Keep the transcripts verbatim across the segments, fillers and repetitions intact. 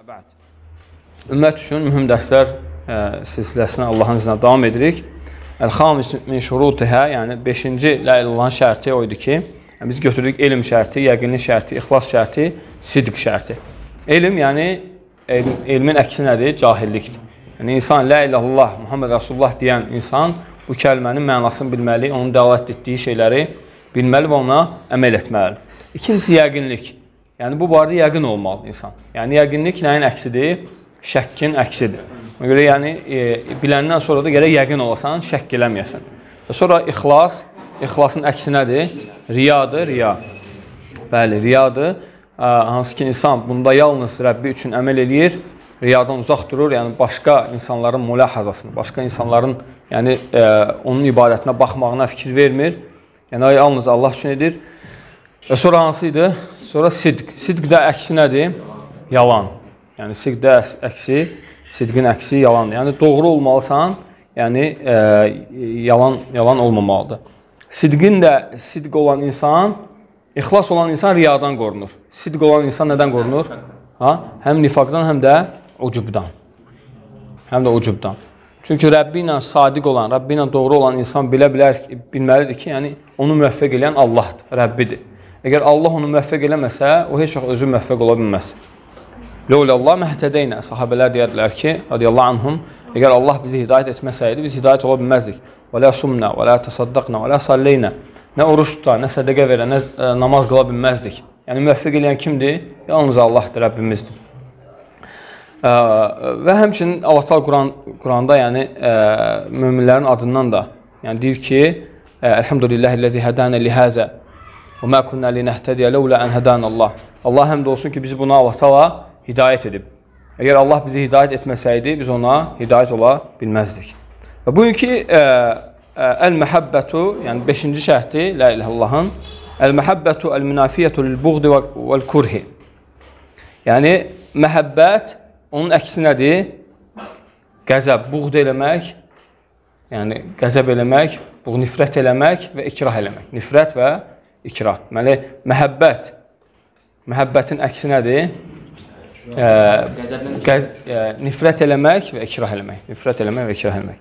ba'd. Ümmət üçün mühüm dərslər e, silsiləsinə Allahın izinə davam edirik. Əl-xamis min şurutihə, yəni beşinci la ilahe illallahın şərti o idi ki, yəni biz götürdük elm şərti, yəqinlik şərti, ixlas şərti, sidq şərti. Elm, yəni elm, elmin əksi nədir? Cahillikdir. Yəni insan la ilahe illallah, Muhammed Rasulullah deyən insan bu kəlmənin mənasını bilməli, onun dəlalət etdiyi şeyləri bilməli və ona əməl etməlidir. İkincisi yəqinlik. Yəni bu barədə yəqin olmalı insan. Yəni yəqinlik nəyin əksidir? Şəkkin əksidir. Ona görə yəni e, biləndən sonra da gərək yəqin olasan, şəkk eləməyəsən. Və sonra ixlas, ixlasın əksi nədir? Riyadır, riya. Bəli, riyadır. E, hansı ki insan bunda yalnız Rəbbi üçün əməl eləyir, riyadan uzaq durur, yəni başqa insanların mülahazasını, başqa insanların yəni e, onun ibadətinə baxmağına fikir vermir. Yəni yalnız Allah üçün edir. Və sonra hansı idi? Sonra sidq. Sidqdə əksi nədir? Yalan. Yəni sidqdə əksi, sidqin əksi yalandır. Yəni doğru olmalısan, yəni e, yalan yalan olmamalıdır. Sidqin də sidq olan insan, ixlas olan insan riyadan qorunur. Sidq olan insan nədən qorunur? Ha? Həm nifaqdan, həm də ucubdan. Həm də ucubdan. Çünki Rəbbi ilə sadiq olan, Rəbbi ilə doğru olan insan bilə bilər, bilməlidir ki, yəni onu müvəffəq edən Allahdır, Rəbbidir. Əgər Allah onu müvəffəq eləməsə, o heç vaxt özü müvəffəq ola bilməz. Ləulallah məhtədəynə, sahabələr deyədilər ki, radiyallahu anhum, əgər Allah bizi hidayət etməsəydi, biz hidayət ola bilməzdik. Və lə sumnə, və lə təsaddaqnə, və lə salleynə. Nə oruç tutar, nə sədəqə verə, nə ə, namaz qıla bilməzdik. Yəni müvəffəq eləyən kimdir? Yalnız Allahdır, Rəbbimizdir. Ə, və həmçinin Allah Teala Quran, Quranda yəni ə, möminlərin adından da yəni deyir ki, Elhamdülillahiləzi hədənə lihəzə və mə künnə linəhtədiyə ləulə ən hədənə Allah. Allah həmd olsun ki, bizi buna Allah Teala hidayət edib. Əgər Allah bizi hidayət etməsəydi, biz ona hidayət ola bilməzdik. Və bugünkü əl-məhəbbətu, yəni beşinci şərti, la ilahe illallahın, əl-məhəbbətu əl-münafiyyətu lil-buğdi vəl-kurhi. Yəni, məhəbbət, onun əksi nədir? Qəzəb, buğd eləmək, yəni qəzəb eləmək, bu nifrət eləmək və ikrah eləmək. Nifrət və ikrah. Deməli, məhəbbət, məhəbbətin əksi nədir? Ə, qəz, ə, nifrət eləmək və ikrah eləmək. Nifrət eləmək və ikrah eləmək.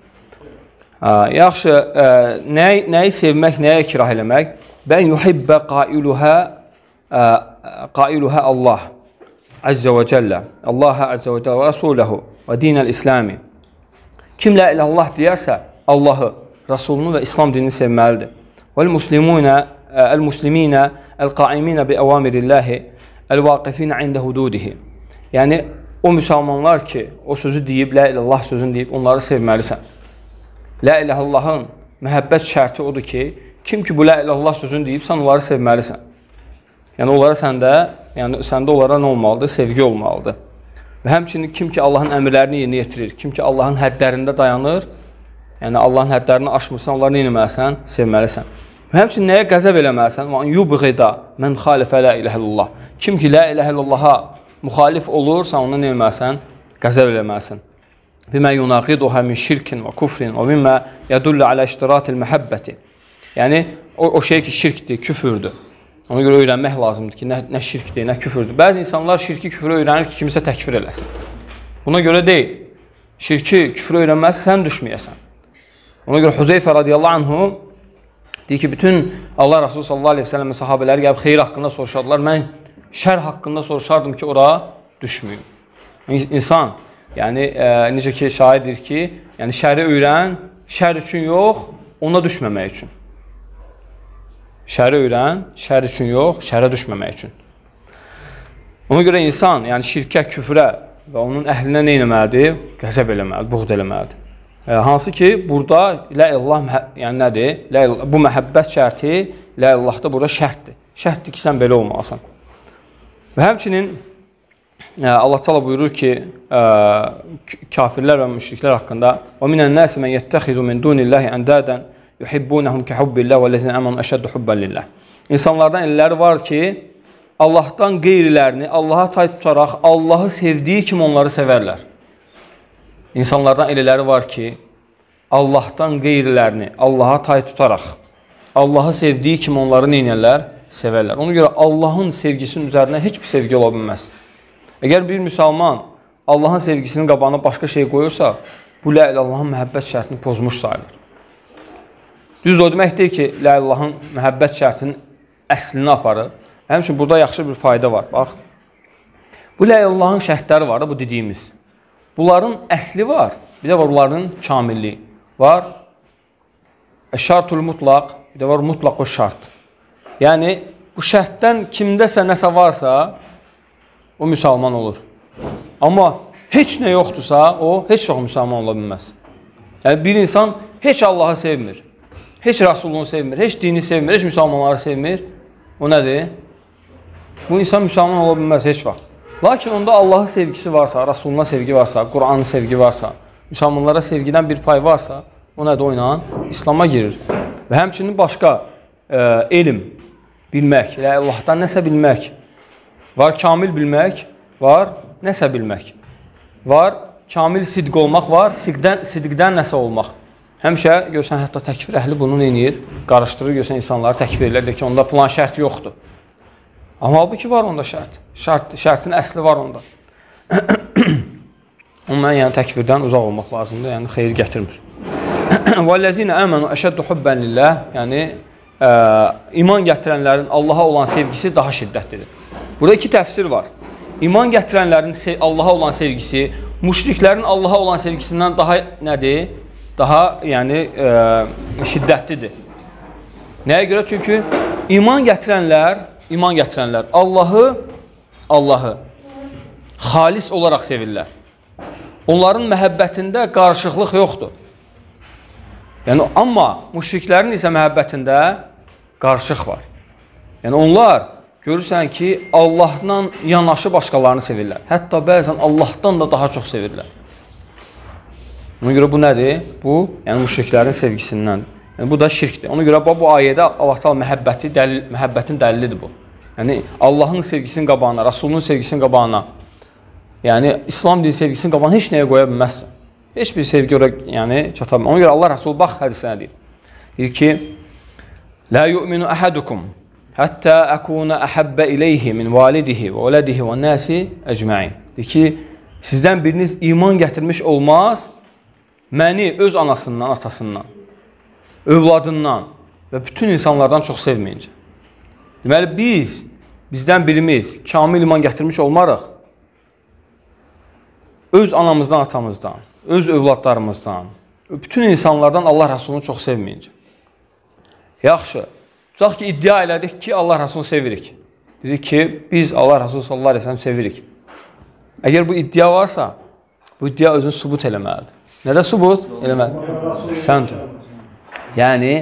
Ə, yaxşı, ə, nəyi, nəyi sevmək, nəyə ikrah eləmək? Bən yuhibbə qailuhə, ə, qailuhə Allah Əzzə və Cəllə, Allahə Əzzə və Cəllə və Rasuləhu və dinəl-İslami. Kim la ilahe illallah deyərsə, Allahı, Rasulunu və İslam dinini sevməlidir. Vəl-muslimunə, əl-musliminə, əl-qaiminə bi əvamirillahi, əl-vaqifinə ində hududihi. Yəni, o müsəlmanlar ki, o sözü deyib, la ilahe illallah sözünü deyib, onları sevməlisən. La ilahe illallahın məhəbbət şərti odur ki, kim ki bu la ilahe illallah sözünü deyib, sən onları sevməlisən. Yəni, onlara səndə, yəni səndə onlara nə olmalıdır? Sevgi olmalıdır. Və həmçinin kim ki Allahın əmrlərini yerinə yetirir, kim ki Allahın həddlərində dayanır, yəni Allahın həddlərini aşmırsan, onları nə etməlisən? Sevməlisən. Və həmçinin nəyə qəzəb eləməlisən? Və yubğida mən xalifə la ilahe illallah. Kim ki la ilahe illallaha müxalif olur, sən ona nə etməlisən? Qəzəb eləməlisən. Bimə yunaqiduhə min şirkin və kufrin və bimə yədullu alə iştiratil məhəbbəti. Yəni, o, o şey ki, şirkdir, küfürdür. Ona görə öyrənmək lazımdır ki, nə, nə şirkdir, nə küfürdür. Bəzi insanlar şirki, küfürü öyrənir ki, kimisə təkfir eləsin. Buna görə deyil. Şirki, küfürü öyrənməzsə, sən düşməyəsən. Ona görə Huzeyfə radiyallahu anhu deyir ki, bütün Allah Rasulü sallallahu aleyhi ve sellem'in sahabələri gəlib xeyir haqqında soruşardılar. Mən şər haqqında soruşardım ki, ora düşməyim. İnsan, yəni e, necə ki, şahiddir ki, yəni şəri öyrən, şər üçün yox, ona düşməmək üçün. Şəri öyrən, şər üçün yox, şərə düşməmək üçün. Ona görə insan, yəni şirkə, küfrə və onun əhlinə nə eləməlidir? Qəzəb eləməlidir, buğd eləməlidir. E, hansı ki, burada la illallah, yəni nədir? La illallah, bu məhəbbət şərti, la illallahda burada şərtdir. Şərtdir ki, sən belə olmalısan. Və həmçinin e, Allah Teala buyurur ki, e, kafirlər və müşriklər haqqında وَمِنَ النَّاسِ مَنْ يَتَّخِذُ مِنْ دُونِ اللّٰهِ اَنْدَادًا yuhibbunhum ki hubbillah və lezine amanu əşəddu hubban lillah. İnsanlardan elələri var ki, Allahdan qeyrilərini Allaha tay tutaraq Allahı sevdiyi kimi onları sevərlər. İnsanlardan elələri var ki, Allahdan qeyrilərini Allaha tay tutaraq Allahı sevdiyi kimi onları neynərlər? Sevərlər. Ona görə Allahın sevgisinin üzərinə heç bir sevgi ola bilməz. Əgər bir müsəlman Allahın sevgisinin qabağına başqa şey qoyursa, bu la ilallahın məhəbbət şərtini pozmuş sayılır. Düz o demək deyil ki, la ilallahın məhəbbət şərtinin əslini aparır. Həmçinin burada yaxşı bir fayda var. Bax, bu la ilallahın şərtləri var da, bu dediyimiz. Bunların əsli var, bir də var bunların kamilliyi. Var şartul mutlaq, bir də var mutlaq o şart. Yəni, bu şərtdən kimdəsə nəsə varsa, o müsəlman olur. Amma heç nə yoxdursa, o heç çox müsəlman ola bilməz. Yəni, bir insan heç Allahı sevmir, heç Rasulunu sevmir, heç dini sevmir, heç müsəlmanları sevmir. O nədir? Bu insan müsəlman ola bilməz heç vaxt. Lakin onda Allahı sevgisi varsa, Rasuluna sevgi varsa, Qur'anın sevgi varsa, müsəlmanlara sevgidən bir pay varsa, o nədir? O ilə İslama girir. Və həmçinin başqa e, elm, bilmək, la Allahdan nəsə bilmək, var kamil bilmək, var nəsə bilmək, var kamil sidq olmaq, var sidqdən, sidqdən nəsə olmaq. Həmişə görsən, hətta təkfir əhli bunu neyir? Qarışdırır, görsən insanları təkfir edirlər ki, onda filan şərt yoxdur. Amma halbuki var onda şərt. Şərt, şərtin əsli var onda. Ondan yəni təkvirdən uzaq olmaq lazımdır, yəni xeyir gətirmir. وَالَّذِينَ آمَنُوا أَشَدُّ حُبًّا لِلَّهِ Yəni, ə, iman gətirənlərin Allaha olan sevgisi daha şiddətlidir. Burada iki təfsir var. İman gətirənlərin Allaha olan sevgisi, müşriklərin Allaha olan sevgisindən daha nədir? Daha yəni, ə, şiddətlidir. Nəyə görə? Çünki iman gətirənlər, iman gətirənlər Allahı, Allahı xalis olaraq sevirlər. Onların məhəbbətində qarışıqlıq yoxdur. Yəni, amma müşriklərin isə məhəbbətində qarışıq var. Yəni, onlar görürsən ki, Allahdan yanaşı başqalarını sevirlər. Hətta bəzən Allahdan da daha çox sevirlər. Ona görə bu nədir? Bu, yəni müşriklərin sevgisindən. Yəni, bu da şirkdir. Ona görə bu ayədə Allah təala məhəbbəti, dəlil, məhəbbətin dəlilidir bu. Yəni, Allahın sevgisinin qabağına, Rasulunun sevgisinin qabağına, yəni İslam dini sevgisinin qabağına heç nəyə qoya bilməzsən. Heç bir sevgi oraya yəni, çata bilməz. Ona görə Allah Rasul bax hədisənə deyir. Deyir ki, La yu'minu ahadukum həttə əkuna əhəbbə iləyhi min validihi və vələdihi və nəsi əcməin. Deyir ki, sizdən biriniz iman gətirmiş olmaz, məni öz anasından, atasından, övladından və bütün insanlardan çox sevməyincə. Deməli, biz, bizdən birimiz kamil iman gətirmiş olmarıq, öz anamızdan, atamızdan, öz övladlarımızdan, bütün insanlardan Allah Rasulunu çox sevməyincə. Yaxşı, tutaq ki, iddia elədik ki, Allah Rasulunu sevirik. Dedik ki, biz Allah Rasulunu sallallahu aleyhi ve sellem sevirik. Əgər bu iddia varsa, bu iddia özünü subut eləməlidir. Nədə subut eləməlidir? Səndir. Yəni,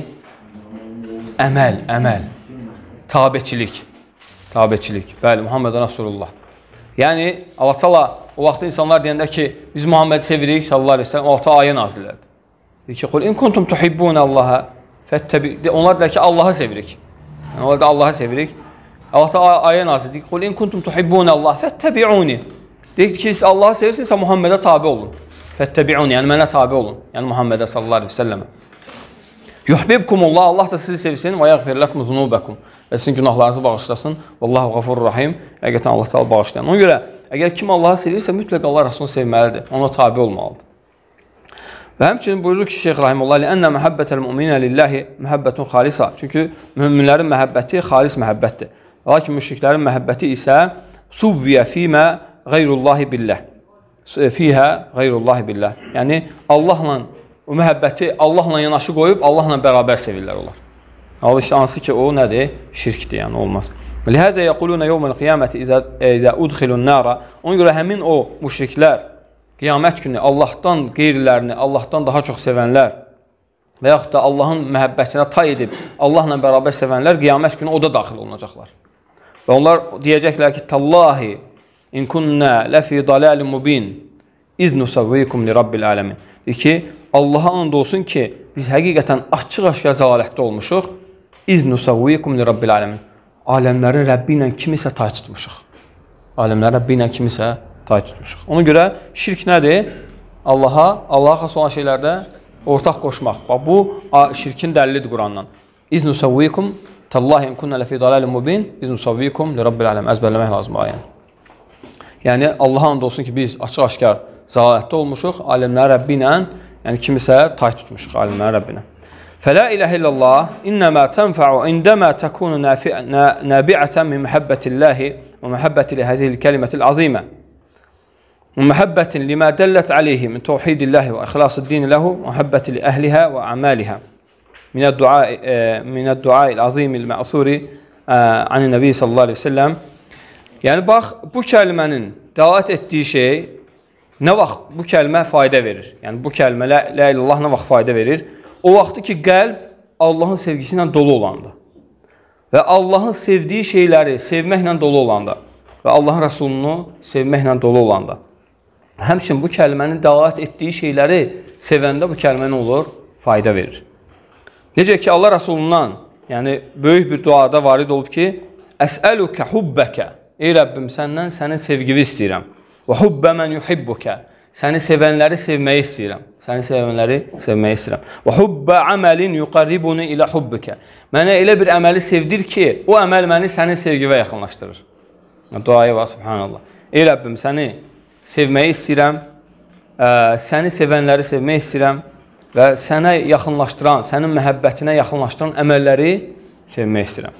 əməl, əməl, tabeçilik, tabeçilik. Bəli, Muhammed Rasulullah. Yəni, Allah təala o vaxtda insanlar deyəndə ki, biz Muhammed sevirik, sallallahu aleyhi ve sellem, o vaxtda ayə nazillərdir. Deyir ki, qul in kuntum tuhibbuna Allaha fəttəbi. Onlar deyir ki, Allahı sevirik. Yəni, onlar da Allahı sevirik. Allah da ayə nazildir. Qul in kuntum tuhibbuna Allaha fəttəbi'uni. Deyir ki, siz Allahı sevirsinizsə Muhammedə tabi olun. Fəttəbi'uni, yəni mənə tabi olun. Yəni Muhammedə sallallahu aleyhi ve sellemə. Yuhbibkumullah, Allah da sizi sevsin və yəğfir lakum zunubakum. Və sizin günahlarınızı bağışlasın. Vallahu gafurur rahim. Həqiqətən Allah təala bağışlayan. Ona görə əgər kim Allahı sevirsə mütləq Allah Rasulunu sevməlidir. Ona tabe olmalıdır. Və həmçinin buyurur ki, Şeyx Rahimullah, "Lənnə məhəbbətəl müminə lillahi məhəbbətun xalisa." Çünki möminlərin məhəbbəti xalis məhəbbətdir. Lakin müşriklərin məhəbbəti isə suvviyə fīmə qeyrullahi billah. Fiyhə qeyrullahi billah. Yəni Allahla o məhəbbəti Allahla yanaşı qoyub Allahla bərabər sevirlər onlar. Halbuki hansı ki, o nədir? Şirkdir, yəni olmaz. Lihəzə yəquluna yevməl qiyaməti izə udxilun nara. Ona görə həmin o müşriklər qiyamət günü Allahdan qeyrilərini, Allahdan daha çox sevənlər və yaxud da Allahın məhəbbətinə tay edib Allahla bərabər sevənlər qiyamət günü o da daxil olunacaqlar. Və onlar deyəcəklər ki, Tallahi in kunna ləfi dalalin mubin iz nusavvikum li rabbil alamin. Deyir ki, Allaha and olsun ki, biz həqiqətən açıq-aşkar zəlalətdə olmuşuq. İz nusavvikum li rabbil alamin. Aləmlərin Rəbbi ilə kimisə tay tutmuşuq. Aləmlərin Rəbbi ilə kimisə tay tutmuşuq. Ona görə şirk nədir? Allaha, Allaha xas olan şeylərdə ortaq qoşmaq. Bax, bu şirkin dəlilidir Qurandan. İz nusavvikum Tallahi in kunna ləfi dalalin mubin iz nusavvikum li rabbil alamin. Əzbərləmək lazım ayəni. Yəni, Allaha and olsun ki, biz açıq-aşkar zəlalətdə olmuşuq, alimlərin Rəbbi ilə, yəni kimisə tay tutmuşuq alimlərin Rəbbinə. Fələ iləhə illallah, innəmə tənfəu indəmə təkunu nəbiətən min məhəbbətilləhi və məhəbbəti lihəzihil kəlimətil azimə və məhəbbətin limə dəllət aleyhi min təvhidilləhi və ixlasıd dini ləhu və məhəbbəti li əhlihə və əməlihə minəd duail azimil mə'suri anin nəbi sallallahu aleyhi ve selləm. Yəni, bax, bu kəlmənin dəlalət etdiyi şey nə vaxt bu kəlmə fayda verir? Yəni, bu kəlmə, la illallah nə vaxt fayda verir? O vaxtı ki, qəlb Allahın sevgisi ilə dolu olanda və Allahın sevdiyi şeyləri sevməklə dolu olanda və Allahın Rəsulunu sevməklə dolu olanda. Həmçin, bu kəlmənin dəlalət etdiyi şeyləri sevəndə bu kəlmə nə olur? Fayda verir. Necə ki, Allah Rəsulundan, yəni, böyük bir duada varid olub ki, Əsəlukə hubbəkə, ey Rəbbim, səndən sənin sevgini istəyirəm. Və hubbə mən yuhibbukə, səni sevənləri sevməyi istəyirəm. Səni sevənləri sevməyi istəyirəm. Və hubbə əməlin yuqarribuni ilə hubbükə, mənə elə bir əməli sevdir ki, o əməl məni sənin sevgivə yaxınlaşdırır. Duaya var, subhanallah. Ey Rəbbim, səni sevməyi istəyirəm, səni sevənləri sevməyi istəyirəm və sənə yaxınlaşdıran, sənin məhəbbətinə yaxınlaşdıran əməlləri sevmək istəyirəm.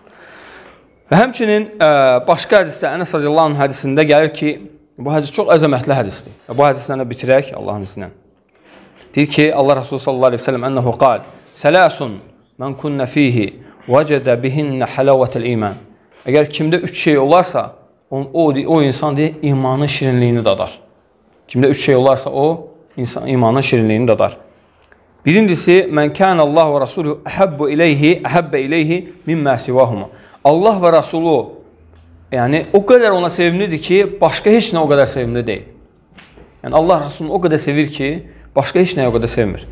Və həmçinin başqa hədisdə, Ənəs radiyallahu anh hədisində gəlir ki, bu hədis çox əzəmətli hədisdir. Bu hədislə də bitirək Allahın izinə. Deyir ki, Allah Rasulü sallallahu aleyhi ve sellem ənəhu qal, Sələsun mən kunnə fihi vəcədə bihinnə həlavətəl iman. Əgər kimdə üç şey olarsa, o, o insan deyir, imanın şirinliyini dadar. Kimdə üç şey olarsa, o insan imanın şirinliyini dadar. Birincisi, mən kənə Allah və Rasulü əhəbbə iləyhi, əhəbbə iləyhi mimmə sivahuma. Allah və Rasulü, yəni o qədər ona sevimlidir ki, başqa heç nə o qədər sevimli deyil. Yəni Allah Rasulunu o qədər sevir ki, başqa heç nəyə o qədər sevmir.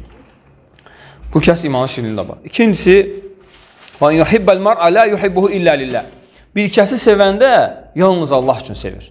Bu kəs imanın şirinliyində var. İkincisi, və yuhibbəl mar'a la yuhibbuhu illə lillah. Bir kəsi sevəndə yalnız Allah üçün sevir.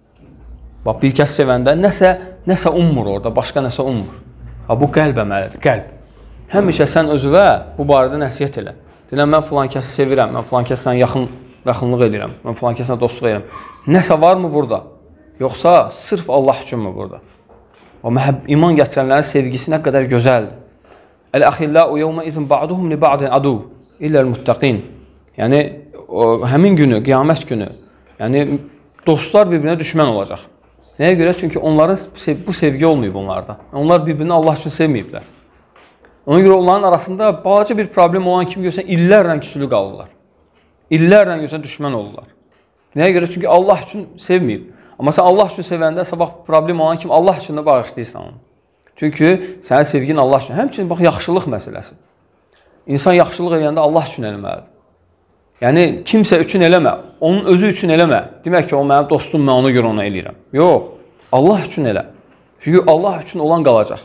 Bax, bir kəsi sevəndə nəsə, nəsə ummur orada, başqa nəsə ummur. Ha, bu qəlb əməlidir, qəlb. Həmişə sən özüvə bu barədə nəsiyyət elə. Deyilən, mən filan kəsi sevirəm, mən filan kəslə yaxın, yaxınlıq edirəm, mən filan kəslə dostluq edirəm. Nəsə varmı burada? Yoxsa sırf Allah üçünmü burada? O iman gətirənlərin sevgisi nə qədər gözəldir. Əl-əxilləu yevmə izin ba'duhum li ba'din adu illəl muttaqin. Yəni, o, həmin günü, qiyamət günü, yəni dostlar bir-birinə düşmən olacaq. Nəyə görə? Çünki onların bu sevgi olmayıb onlarda. Onlar bir-birini Allah üçün sevməyiblər. Ona görə onların arasında balaca bir problem olan kimi görsən, illərlə küsülü qalırlar. İllərlə görsən, düşmən olurlar. Nəyə görə? Çünki Allah üçün sevməyib. Amma sən Allah üçün sevəndə, sabah problem olan kimi Allah üçün də bağışlayırsan onu. Çünki sənin sevgin Allah üçün. Həmçinin, bax, yaxşılıq məsələsi. İnsan yaxşılıq edəndə Allah üçün eləməlidir. Yəni, kimsə üçün eləmə, onun özü üçün eləmə. Demək ki, o mənim dostum, mən ona görə onu eləyirəm. Yox, Allah üçün elə. Çünki Allah üçün olan qalacaq.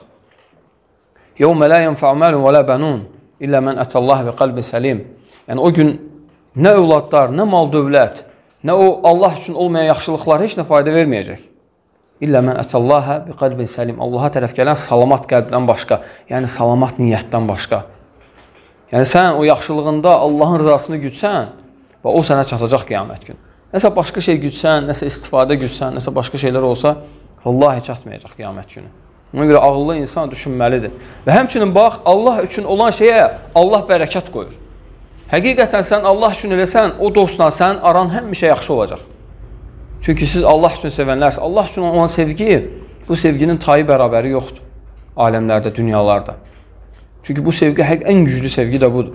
يَوْمَ لَا يَنْفَعُ مَالٌ وَلَا بَنُونَ إِلَّا مَنْ أَتَى اللّٰهَ بِقَلْبٍ سَلِيمٍ. Yəni, o gün nə övladlar, nə mal dövlət, nə o Allah üçün olmayan yaxşılıqlar heç nə fayda verməyəcək. İllə mən ətəllahə bi qalbin səlim. Allaha tərəf gələn salamat qəlbdən başqa, yəni salamat niyyətdən başqa. Yəni sən o yaxşılığında Allahın rızasını gütsən və o sənə çatacaq qiyamət günü. Nəsə başqa şey gütsən, nəsə istifadə gütsən, nəsə başqa şeylər olsa, Allahi çatmayacaq qiyamət günü. Ona görə ağıllı insan düşünməlidir. Və həmçinin bax, Allah üçün olan şeyə Allah bərəkət qoyur. Həqiqətən sən Allah üçün eləsən, o dostla sənin aran həmişə yaxşı olacaq. Çünki siz Allah üçün sevənlərsə, Allah üçün olan sevgi, bu sevginin tayı bərabəri yoxdur aləmlərdə, dünyalarda. Çünki bu sevgi, ən güclü sevgi də budur.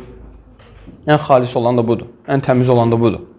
Ən xalis olan da budur, ən təmiz olan da budur.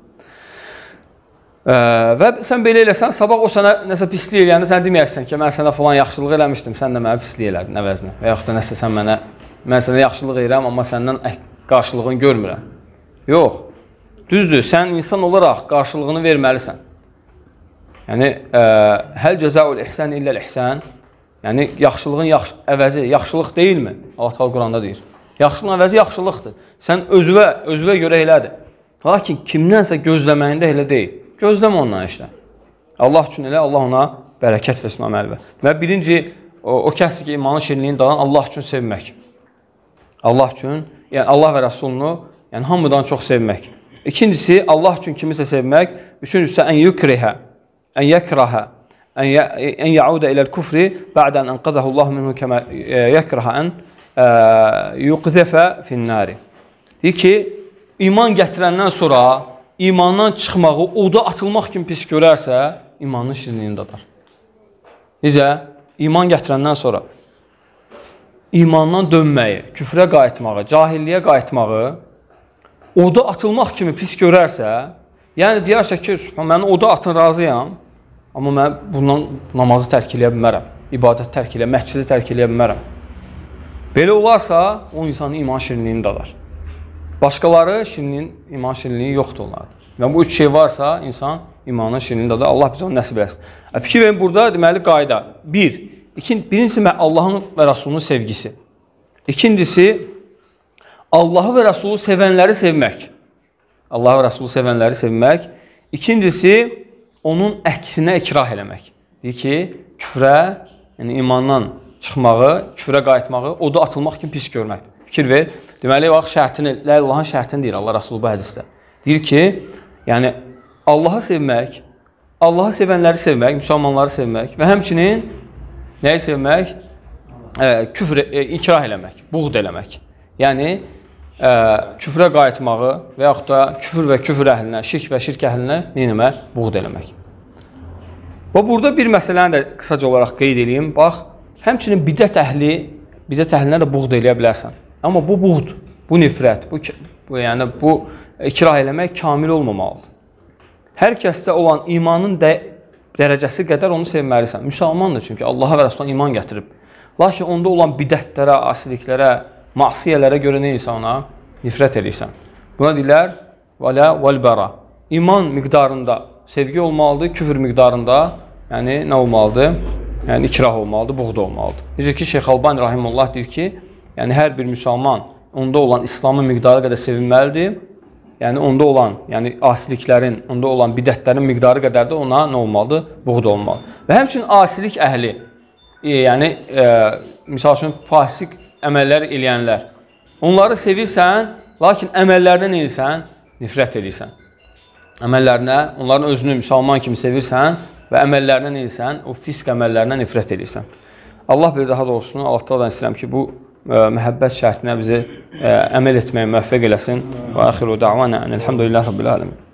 Və sən belə eləsən, sabah o sənə nəsə pislik eləyəndə sən deməyəsən ki, mən sənə falan yaxşılıq eləmişdim, sən də mənə pislik elədin əvəzinə. Və yaxud da nəsə sən mənə, mən sənə yaxşılıq eləyirəm, amma səndən qarşılığını görmürəm. Yox, düzdür, sən insan olaraq qarşılığını verməlisən. Yəni, həl cəzaul ihsən illəl ihsən, yəni yaxşılığın yaxş əvəzi yaxşılıq deyilmi? Allah Teala Quranda deyir. Yaxşılığın əvəzi yaxşılıqdır. Sən özünə, özünə görə elədir. Lakin kimdənsə gözləməyində elə deyil. Gözləmə ondan işlə. Allah üçün elə, Allah ona bərəkət versin əməl və. Və birinci, o, o kəsdir ki, imanın şirinliyini dalan Allah üçün sevmək. Allah üçün, yəni Allah və Rəsulunu, yəni hamıdan çox sevmək. İkincisi, Allah üçün kimisə sevmək. Üçüncüsü, ən yukrihə, ən yəkraha ən yauda iləl küfri bə'dən ənqazahu Allah minhu kəmə yəkraha ən yuqzəfə finnari. Deyir ki, iman gətirəndən sonra imandan çıxmağı, oda atılmaq kimi pis görərsə, imanın şirinliyini dadar. Necə? İman gətirəndən sonra imandan dönməyi, küfrə qayıtmağı, cahilliyə qayıtmağı, oda atılmaq kimi pis görərsə, yəni deyərsə ki, mən oda atın razıyam, amma mən bundan namazı tərk eləyə bilmərəm, ibadət tərk eləyə, məscidi tərk eləyə bilmərəm. Belə olarsa, o insanın iman şirinliyini dadar. Başqaları şirinliyin, iman şirinliyi yoxdur onlarda. Və bu üç şey varsa, insan imanın şirinliyini dadar. Allah bizə onu nəsib eləsin. Fikir verin, burada deməli qayda. Bir, ikin, birincisi Allahın və Rasulunun sevgisi. İkincisi, Allahı və Rasulü sevənləri sevmək. Allahı və Rasulü sevənləri sevmək. İkincisi, onun əksinə ikrah eləmək. Deyir ki, küfrə, yəni imandan çıxmağı, küfrə qayıtmağı, oda atılmaq kimi pis görmək. Fikir ver. Deməli, vaxt şərtini, la Allahın şərtini deyir Allah Rasulü bu hədisdə. Deyir ki, yəni Allahı sevmək, Allahı sevənləri sevmək, müsəlmanları sevmək və həmçinin nəyi sevmək? E, küfr, e, ikrah eləmək, buğd eləmək. Yəni, e, küfrə qayıtmağı və yaxud da küfür və küfür əhlinə, şirk və şirk əhlinə neyinəmək? Buğd eləmək. Və burada bir məsələni də qısaca olaraq qeyd edeyim. Bax, həmçinin bidət əhli, bidət əhlinə də buğd eləyə bilərsən. Amma bu buğd, bu nifrət, bu, bu, yəni, bu ikrah eləmək kamil olmamalıdır. Hər kəsdə olan imanın də, dərəcəsi qədər onu sevməlisən. Müsəlmandır çünki Allaha və Rasuluna iman gətirib. Lakin onda olan bidətlərə, asiliklərə, masiyələrə görə neysə ona nifrət edirsən. Buna deyirlər, vələ vəlbəra. İman miqdarında sevgi olmalıdır, küfür miqdarında, yəni nə olmalıdır? Yəni ikrah olmalıdır, buğd olmalıdır. Necə ki, Şeyx Albani Rahimullah deyir ki, yəni hər bir müsəlman onda olan İslamın miqdarı qədər sevinməlidir. Yəni onda olan, yəni asiliklərin, onda olan bidətlərin miqdarı qədər də ona nə olmalıdır? Buğd olmalıdır. Və həmçinin asilik əhli, e, yəni e, misal üçün fasik əməllər eləyənlər, onları sevirsən, lakin əməllərinə neyirsən? Nifrət edirsən. Əməllərinə, onların özünü müsəlman kimi sevirsən və əməllərinə neyirsən? O fisk əməllərinə nifrət edirsən. Allah bir daha doğrusunu, Allahdan istəyirəm ki, bu məhəbbət şərtinə bizi əməl etməyə müvəffəq eləsin. Və axiru da'vana, elhamdülillahi rabbil alamin.